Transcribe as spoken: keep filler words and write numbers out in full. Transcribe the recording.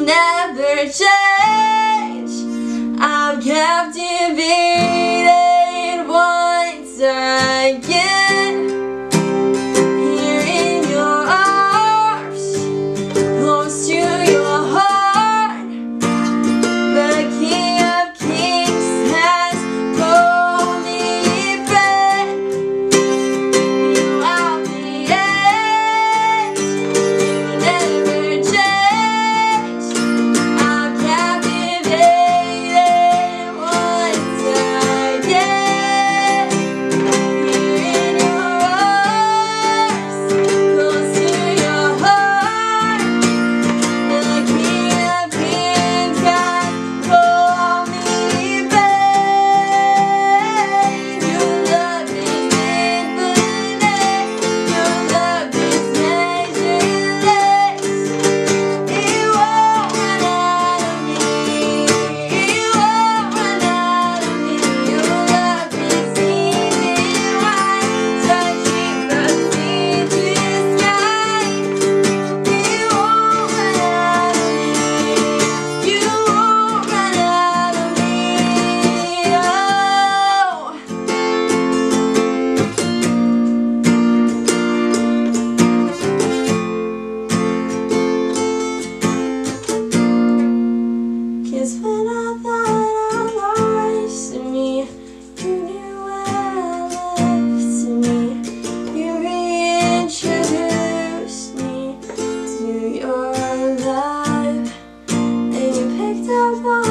never change. I'm captivated once again. Here in your arms, close to your heart, the King of Kings has called me friend. You are the end, never change. I'm captivated once again. Here in your arms, close to your heart, the King of Kings has called me friend. Your love is infinite, your love is measureless. It won't run out of me, it won't run out of me. Your love is seeming wide, touching the sea to sky. It won't run out of me, you won't run out of me. Oh. Cause when I thought I lost me, you knew well left me. You reintroduced me to your love, and you picked up all